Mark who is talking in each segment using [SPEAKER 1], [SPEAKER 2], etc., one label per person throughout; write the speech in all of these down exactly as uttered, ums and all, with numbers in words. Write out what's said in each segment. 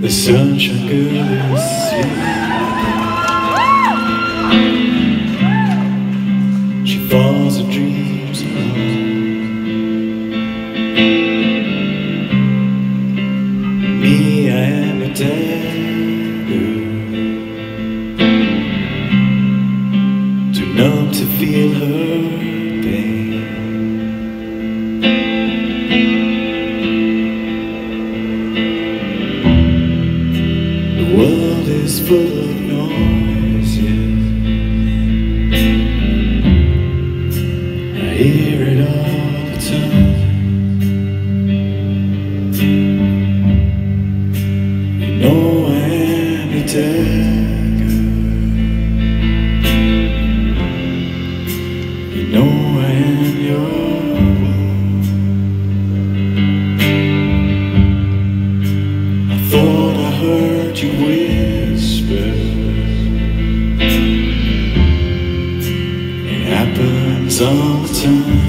[SPEAKER 1] The sunshine girl is sleeping. She falls and dreams alone. Me, I am a dagger, too numb to feel her pain. The world is full of noise, yeah. I hear it all the time. You know I am a dagger. You know I am your wound. I thought I heard you whisper. It happens all the time.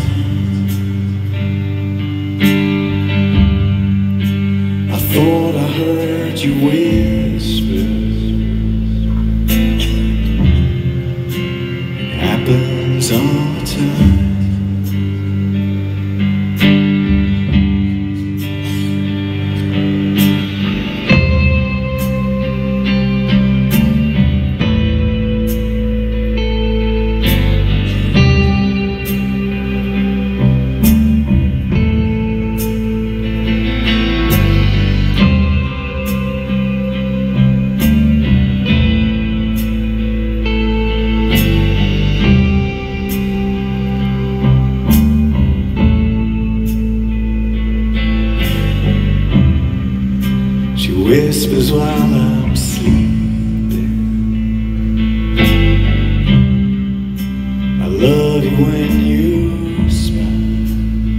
[SPEAKER 1] I thought I heard you whisper. It happens all the time. She whispers while I'm sleeping. I love you when you smile.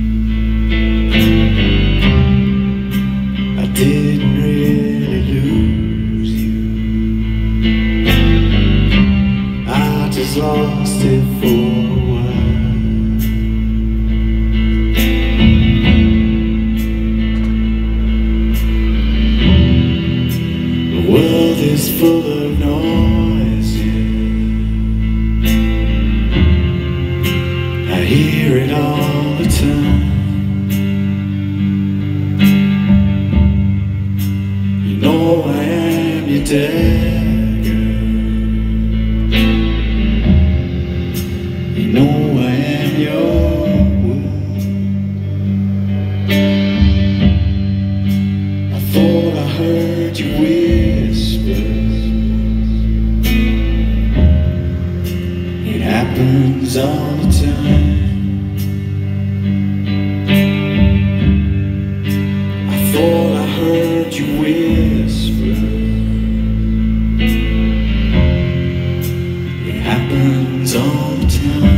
[SPEAKER 1] I didn't really lose you, I just lost it for a while. The world is full of noise, yeah. I hear it all the time. You know I am your dagger. You know I am your wound. I thought I heard you whisper. It happens all the time. I thought I heard you whisper. It happens all the time.